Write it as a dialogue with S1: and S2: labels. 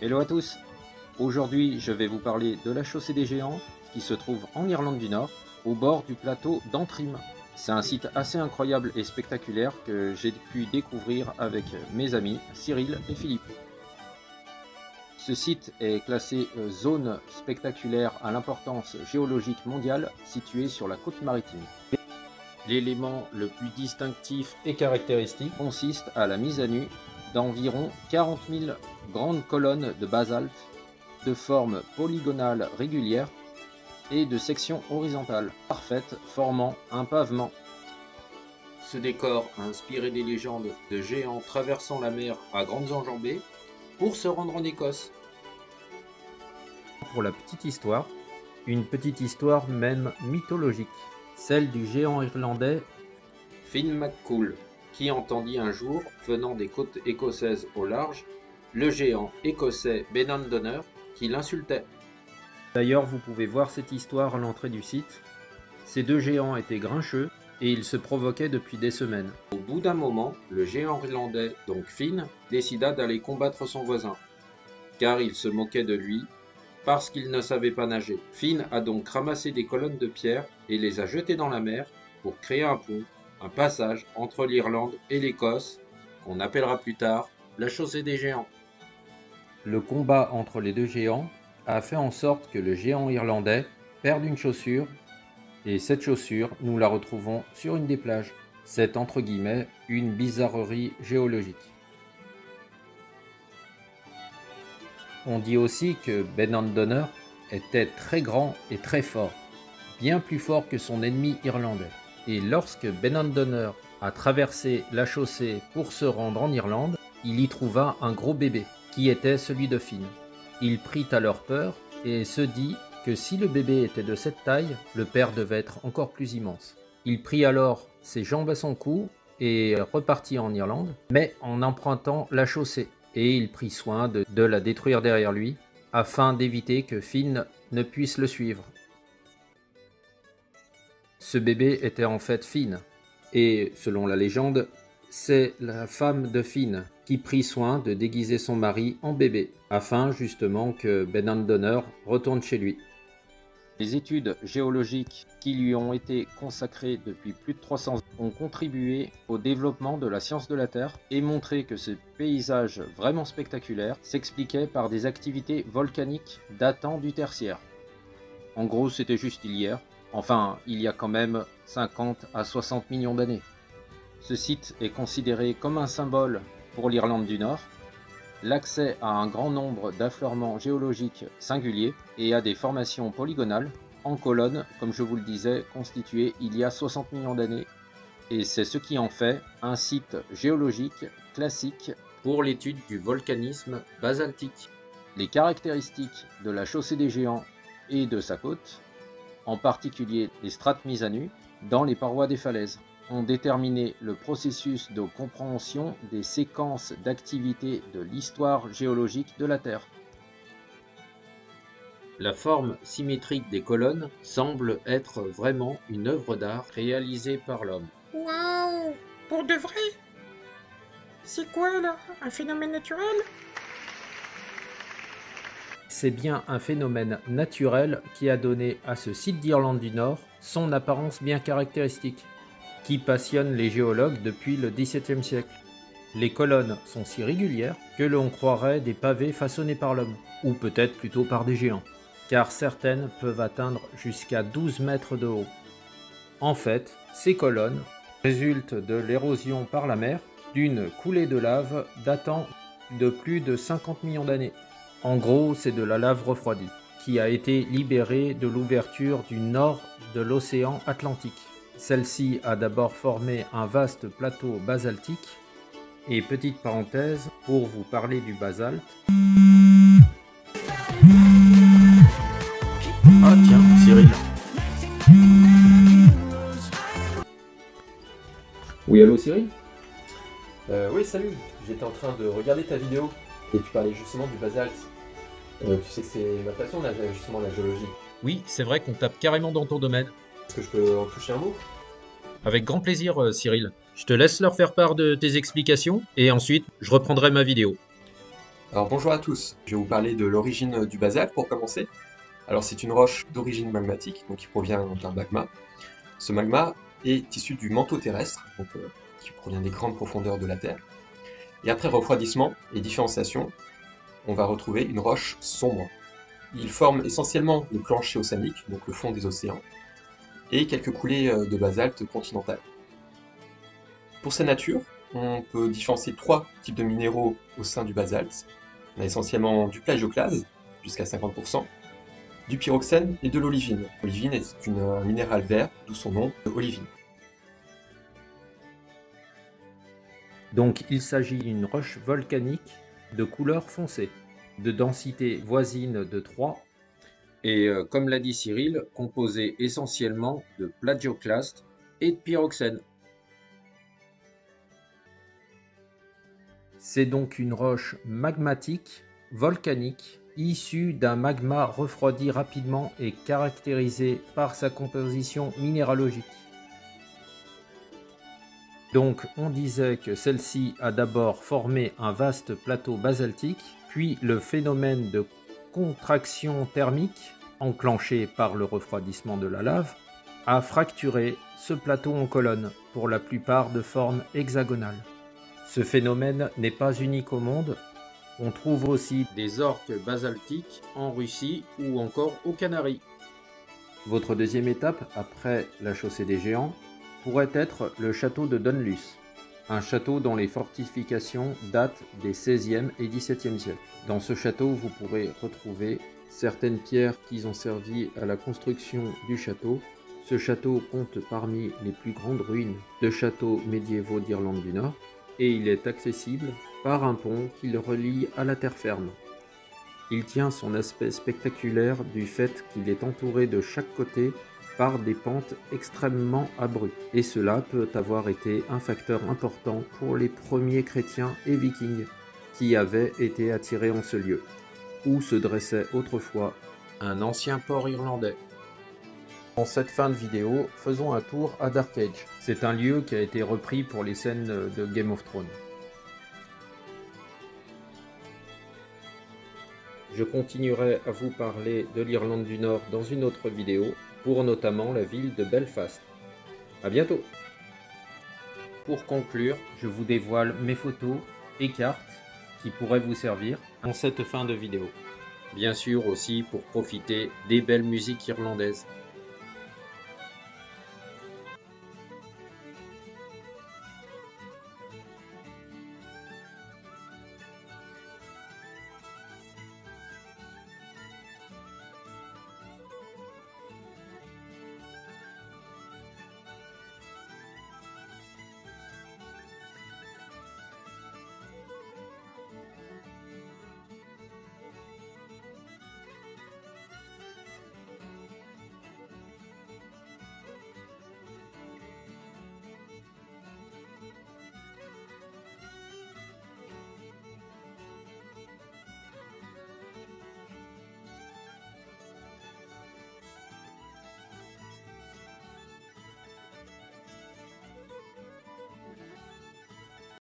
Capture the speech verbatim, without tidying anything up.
S1: Hello à tous. Aujourd'hui, je vais vous parler de la Chaussée des Géants qui se trouve en Irlande du Nord, au bord du plateau d'Antrim. C'est un site assez incroyable et spectaculaire que j'ai pu découvrir avec mes amis Cyril et Philippe. Ce site est classé zone spectaculaire à l'importance géologique mondiale, situé sur la côte maritime. L'élément le plus distinctif et caractéristique consiste à la mise à nu d'environ quarante mille grandes colonnes de basalte de forme polygonale régulière et de section horizontale parfaite formant un pavement. Ce décor a inspiré des légendes de géants traversant la mer à grandes enjambées pour se rendre en Écosse. Pour la petite histoire, une petite histoire même mythologique, celle du géant irlandais Finn McCool, qui entendit un jour, venant des côtes écossaises au large, le géant écossais Benandonner qui l'insultait. D'ailleurs, vous pouvez voir cette histoire à l'entrée du site. Ces deux géants étaient grincheux et ils se provoquaient depuis des semaines. Au bout d'un moment, le géant irlandais, donc Finn, décida d'aller combattre son voisin, car il se moquait de lui parce qu'il ne savait pas nager. Finn a donc ramassé des colonnes de pierre et les a jetées dans la mer pour créer un pont, un passage entre l'Irlande et l'Écosse, qu'on appellera plus tard la Chaussée des Géants. Le combat entre les deux géants a fait en sorte que le géant irlandais perde une chaussure, et cette chaussure, nous la retrouvons sur une des plages. C'est entre guillemets une bizarrerie géologique. On dit aussi que Benandonner était très grand et très fort, bien plus fort que son ennemi irlandais. Et lorsque Benandonner a traversé la chaussée pour se rendre en Irlande, il y trouva un gros bébé, qui était celui de Finn. Il prit alors peur et se dit que si le bébé était de cette taille, le père devait être encore plus immense. Il prit alors ses jambes à son cou et repartit en Irlande, mais en empruntant la chaussée. Et il prit soin de, de la détruire derrière lui, afin d'éviter que Finn ne puisse le suivre. Ce bébé était en fait Finn, et selon la légende, c'est la femme de Finn qui prit soin de déguiser son mari en bébé, afin justement que Benandonner retourne chez lui. Les études géologiques qui lui ont été consacrées depuis plus de trois cents ans ont contribué au développement de la science de la Terre et montré que ce paysage vraiment spectaculaire s'expliquait par des activités volcaniques datant du Tertiaire. En gros, c'était juste hier, enfin il y a quand même cinquante à soixante millions d'années. Ce site est considéré comme un symbole pour l'Irlande du Nord, l'accès à un grand nombre d'affleurements géologiques singuliers et à des formations polygonales en colonnes, comme je vous le disais, constituées il y a soixante millions d'années. Et c'est ce qui en fait un site géologique classique pour l'étude du volcanisme basaltique. Les caractéristiques de la Chaussée des Géants et de sa côte, en particulier les strates mises à nu dans les parois des falaises, ont déterminé le processus de compréhension des séquences d'activités de l'histoire géologique de la Terre. La forme symétrique des colonnes semble être vraiment une œuvre d'art réalisée par l'homme.
S2: Waouh! Pour de vrai? C'est quoi là? Un phénomène naturel?
S1: C'est bien un phénomène naturel qui a donné à ce site d'Irlande du Nord son apparence bien caractéristique, qui passionne les géologues depuis le dix-septième siècle. Les colonnes sont si régulières que l'on croirait des pavés façonnés par l'homme, ou peut-être plutôt par des géants, car certaines peuvent atteindre jusqu'à douze mètres de haut. En fait, ces colonnes résultent de l'érosion par la mer d'une coulée de lave datant de plus de cinquante millions d'années. En gros, c'est de la lave refroidie, qui a été libérée de l'ouverture du nord de l'océan Atlantique. Celle-ci a d'abord formé un vaste plateau basaltique. Et petite parenthèse, pour vous parler du basalte. Ah tiens, Cyril.
S3: Oui, allô Cyril? euh, Oui, salut. J'étais en train de regarder ta vidéo et tu parlais justement du basalte. Euh, tu sais que c'est ma passion, là, justement, la géologie.
S1: Oui, c'est vrai qu'on tape carrément dans ton domaine.
S3: Est-ce que je peux en toucher un mot?
S1: Avec grand plaisir, Cyril. Je te laisse leur faire part de tes explications et ensuite je reprendrai ma vidéo.
S3: Alors bonjour à tous, je vais vous parler de l'origine du basalte pour commencer. Alors c'est une roche d'origine magmatique, donc qui provient d'un magma. Ce magma est issu du manteau terrestre, donc, euh, qui provient des grandes profondeurs de la Terre. Et après refroidissement et différenciation, on va retrouver une roche sombre. Il forme essentiellement le plancher océanique, donc le fond des océans, et quelques coulées de basalte continental. Pour sa nature, on peut différencier trois types de minéraux au sein du basalte. On a essentiellement du plagioclase, jusqu'à cinquante pour cent, du pyroxène et de l'olivine. L'olivine est une, un minéral vert, d'où son nom, olivine.
S1: Donc il s'agit d'une roche volcanique de couleur foncée, de densité voisine de trois, et euh, comme l'a dit Cyril, composée essentiellement de plagioclaste et de pyroxène. C'est donc une roche magmatique, volcanique, issue d'un magma refroidi rapidement et caractérisée par sa composition minéralogique. Donc on disait que celle-ci a d'abord formé un vaste plateau basaltique, puis le phénomène de contraction thermique, enclenché par le refroidissement de la lave, a fracturé ce plateau en colonnes, pour la plupart de forme hexagonale. Ce phénomène n'est pas unique au monde, on trouve aussi des orques basaltiques en Russie ou encore aux Canaries. Votre deuxième étape, après la chaussée des géants, pourrait être le château de Donlus, un château dont les fortifications datent des seizième et dix-septième siècles. Dans ce château, vous pourrez retrouver certaines pierres qui ont servi à la construction du château. Ce château compte parmi les plus grandes ruines de châteaux médiévaux d'Irlande du Nord, et il est accessible par un pont qui le relie à la terre ferme. Il tient son aspect spectaculaire du fait qu'il est entouré de chaque côté par des pentes extrêmement abruptes, et cela peut avoir été un facteur important pour les premiers chrétiens et vikings qui avaient été attirés en ce lieu, où se dressait autrefois un ancien port irlandais. En cette fin de vidéo, faisons un tour à Darkage. C'est un lieu qui a été repris pour les scènes de Game of Thrones. Je continuerai à vous parler de l'Irlande du Nord dans une autre vidéo, pour notamment la ville de Belfast. A bientôt! Pour conclure, je vous dévoile mes photos et cartes qui pourraient vous servir en cette fin de vidéo. Bien sûr aussi pour profiter des belles musiques irlandaises.